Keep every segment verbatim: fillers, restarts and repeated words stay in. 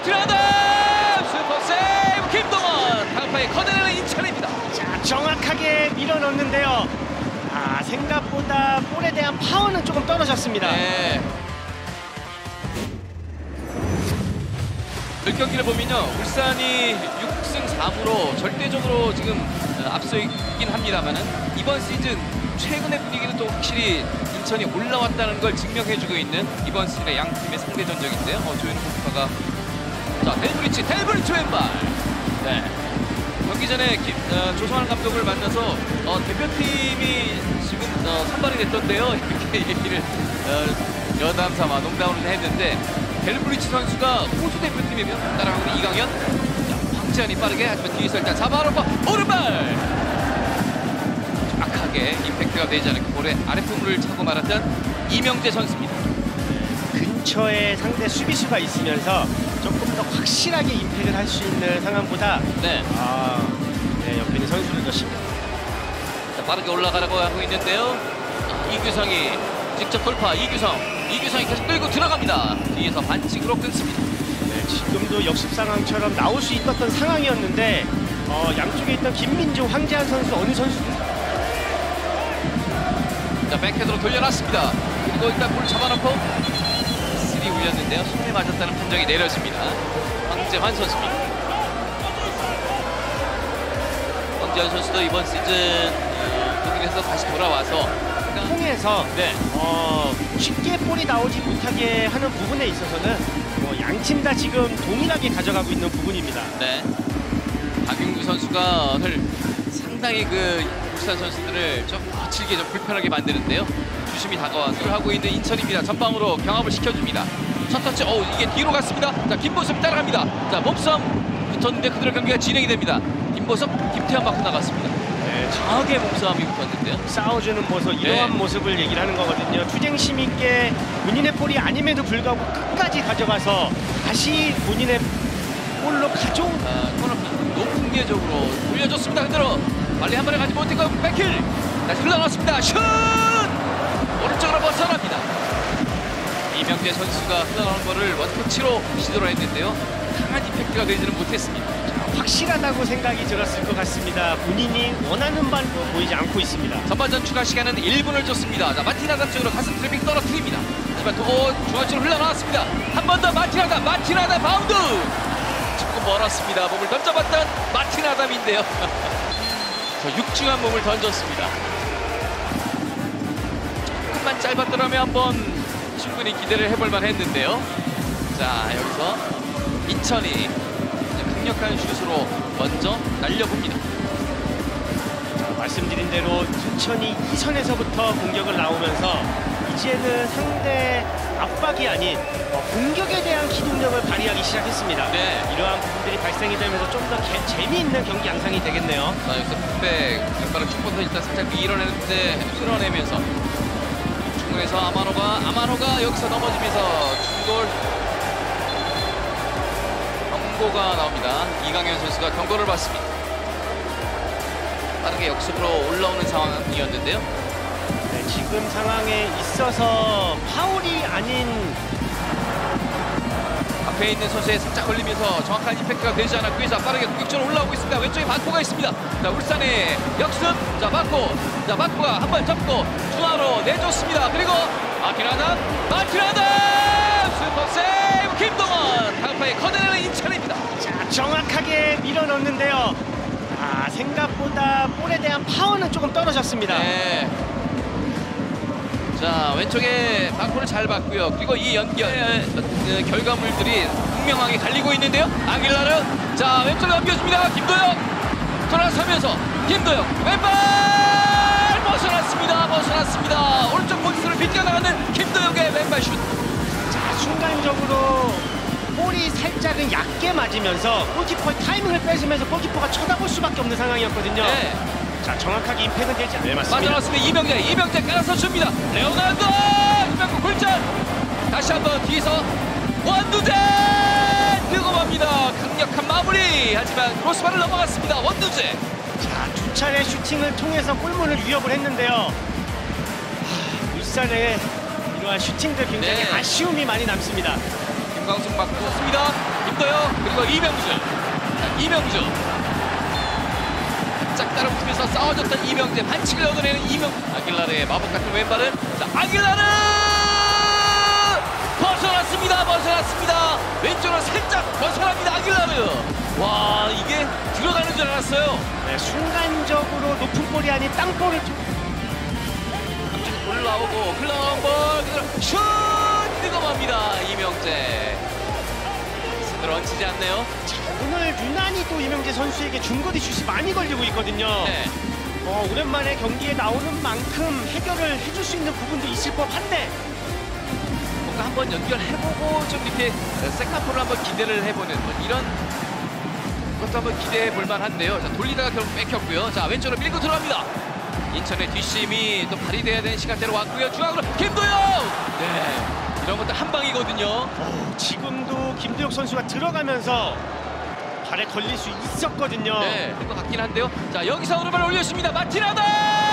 마티라다 슈퍼 세이브 김동원. 다음파에 커내는 인천입니다. 자, 정확하게 밀어넣는데요. 아, 생각보다 볼에 대한 파워는 조금 떨어졌습니다. 네. 그 경기를 보면요, 울산이 육 승 사 무로 절대적으로 지금 앞서 있긴 합니다만은 이번 시즌 최근의 분위기는 또 확실히 인천이 올라왔다는 걸 증명해주고 있는 이번 시즌의 양 팀의 상대 전적인데요. 어, 조현우 골키퍼가 자 델브리치, 델브리치 왼발. 네. 경기 전에 김, 어, 조성환 감독을 만나서 어, 대표팀이 지금 어, 선발이 됐던데요. 이렇게 얘기를 어, 여담 삼아 농담으로 했는데 델브리치 선수가 호주 대표팀이면 따라가고 있는 이강현. 황재현이 빠르게 하지만 뒤에서 일단 잡아놓고 오른발. 정확하게 임팩트가 되지 않은 그 볼에 아랫부분을 차고 말았던 이명재 선수입니다. 근처에 상대 수비수가 있으면서 조금 더 확실하게 임팩을 할 수 있는 상황보다 네. 아, 네, 옆에 있는 선수를 더 신경. 자, 빠르게 올라가라고 하고 있는데요. 아, 이규성이 직접 돌파. 이규성. 이규성이 계속 끌고 들어갑니다. 뒤에서 반칙으로 끊습니다. 네, 지금도 역습 상황처럼 나올 수 있었던 상황이었는데 어, 양쪽에 있던 김민중, 황재한 선수 어느 선수? 자, 백헤드로 돌려놨습니다. 그리고 일단 볼 잡아놓고 쓰리 올렸는데요. 손에 맞았다는 판정이 내려집니다. 황재환 선수입니다. 황재환 선수도 이번 시즌 독일에서 다시 돌아와서 통해서 네. 어, 쉽게 볼이 나오지 못하게 하는 부분에 있어서는 뭐 양팀 다 지금 동일하게 가져가고 있는 부분입니다. 네. 박윤구 선수가 오늘 상당히 그 울산 선수들을 좀 거칠게 좀 불편하게 만드는데요. 주심이 다가와서 하고 있는 인천입니다. 전방으로 경합을 시켜줍니다. 첫 터치, 어우 이게 뒤로 갔습니다. 자, 김보섭 따라갑니다. 자, 몸싸움 붙었는데 그대로 경기가 진행이 됩니다. 김보섭, 김태환 맞고 나갔습니다. 네, 강하게 몸싸움이 붙었는데요. 싸워주는 모습, 이러한 네. 모습을 얘기를 하는 거거든요. 투쟁심 있게 본인의 볼이 아님에도 불구하고 끝까지 가져가서 다시 본인의 볼로 가져온. 아, 코너 높은 궤적으로 돌려줬습니다. 그대로 빨리 한 번에 가지 못했고 백힐 다시 흘러나왔습니다. 슛! 오른쪽으로 벗어납니다. 이명재 선수가 흘러나온 거를 원터치로 시도를 했는데요. 강한 임팩트가 되지는 못했습니다. 확실하다고 생각이 들었을 것 같습니다. 본인이 원하는 발로 보이지 않고 있습니다. 전반전 추가 시간은 일 분을 줬습니다. 자, 마티나다 쪽으로 가슴 트래픽 떨어뜨립니다. 하지만 또 중앙쪽으로 흘러나왔습니다. 한 번 더 마티나다, 마티나다 바운드! 조금 멀었습니다. 몸을 던져봤던 마티나담인데요. 저 육중한 몸을 던졌습니다. 조금만 짧았더라면 한번 충분히 기대를 해볼 만 했는데요. 자, 여기서 인천이 강력한 슛으로 먼저 날려봅니다. 자, 말씀드린 대로 천천히 이 선에서부터 공격을 나오면서 이제는 상대 압박이 아닌 어, 공격에 대한 기동력을 발휘하기 시작했습니다. 네. 이러한 부분들이 발생이 되면서 좀 더 재미있는 경기 양상이 되겠네요. 자, 여기서 풋백 왼발을 축부터 일단 살짝 밀어내는데 쓸어내면서 중간에서 아마노가 아마노가 여기서 넘어지면서 중골 경고가 나옵니다. 이강현 선수가 경고를 받습니다. 빠르게 역습으로 올라오는 상황이었는데요. 네, 지금 상황에 있어서 파울이 아닌 앞에 있는 선수에 살짝 걸리면서 정확한 임팩트가 되지 않았고 자, 빠르게 공격적으로 올라오고 있습니다. 왼쪽에 바코가 있습니다. 자, 울산의 역습. 자, 바코. 자, 바코가 한 번 접고 중앙으로 내줬습니다. 그리고 마티라다, 마티라다 슈퍼 세이브 김동원. 다음파에 커내는 인천입니다. 자, 정확하게 밀어넣는데요. 아, 생각보다 볼에 대한 파워는 조금 떨어졌습니다. 네. 자, 왼쪽에 바코를 잘 봤고요. 그리고 이 연결 어, 결과물들이 분명하게 갈리고 있는데요. 아길라르. 자, 왼쪽으로 넘겨줍니다. 김도영 돌아서면서 김도영 왼발 벗어났습니다. 벗어났습니다. 오른쪽 포지션을 비껴나가는 김도영의 왼발 슛. 자, 순간적으로 볼이 살짝은 얕게 맞으면서 골키퍼의 타이밍을 뺏으면서 골키퍼가 쳐다볼 수밖에 없는 상황이었거든요. 네. 자, 정확하게 임팩은 되지 않아요. 맞습니다. 빠져나왔습니다. 이명재, 이명재 깔아서 줍니다. 레오나르도! 이명구 골절! 다시 한번 뒤에서 원두재! 들고 갑니다. 강력한 마무리! 하지만 크로스바를 넘어갔습니다. 원두재! 자, 두 차례 슈팅을 통해서 골문을 위협을 했는데요. 하, 울산의 이러한 슈팅들 굉장히 네. 아쉬움이 많이 남습니다. 김광숙 맞고 습니다. 김도영 그리고 이명주. 자, 이명주. 바짝 따라붙으면서 싸워줬던 이명재. 반칙을 얻어내는 이명. 아길라르의 마법 같은 왼발은. 자, 아길라르! 벗어났습니다. 벗어났습니다. 왼쪽으로 살짝 벗어납니다. 아길라르. 와, 이게 들어가는 줄 알았어요. 네, 순간적으로 높은 볼이 아닌 땅볼이 올라오고 흘러온 볼 그대로 슛! 뜨거워합니다. 이명재. 스스로 얹히지 않네요. 자, 오늘 유난히 또 이명재 선수에게 중거리 슛이 많이 걸리고 있거든요. 네. 어, 오랜만에 경기에 나오는 만큼 해결을 해줄 수 있는 부분도 있을 법한데 뭔가 한번 연결해보고 좀 이렇게 세컨볼을 한번 기대를 해보는 뭐 이런 것도 한번 기대해 볼 만한데요. 자, 돌리다가 결국 뺏겼고요. 자, 왼쪽으로 밀고 들어갑니다. 인천의 뒷심이 또 발휘돼야 되는 시간대로 왔고요. 중앙으로 김도영! 네, 이런 것도 한 방이거든요. 어, 지금도 김도혁 선수가 들어가면서 발에 걸릴 수 있었거든요. 네, 된 것 같긴 한데요. 자, 여기서 오른발 올렸습니다. 마티나단!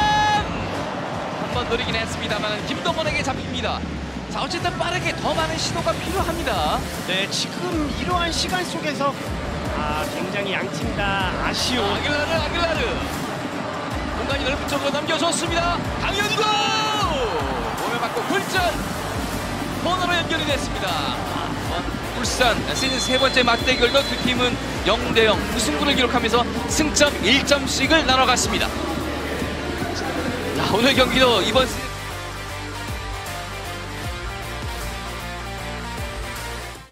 한 번 노리긴 했습니다만 김동원에게 잡힙니다. 자, 어쨌든 빠르게 더 많은 시도가 필요합니다. 네, 지금 이러한 시간 속에서 아, 굉장히 양팀 다 아쉬운 아길라르, 아길라르. 공간이 넓은 쪽으로 넘겨줬습니다. 강현구! 몸에 맞고 굴절! 코너로 연결이 됐습니다. 울산 시즌 세 번째 맞대결도 두 팀은 영 대 영 무승부를 기록하면서 승점 일 점씩을 나눠갔습니다. 자, 오늘 경기도 이번 시즌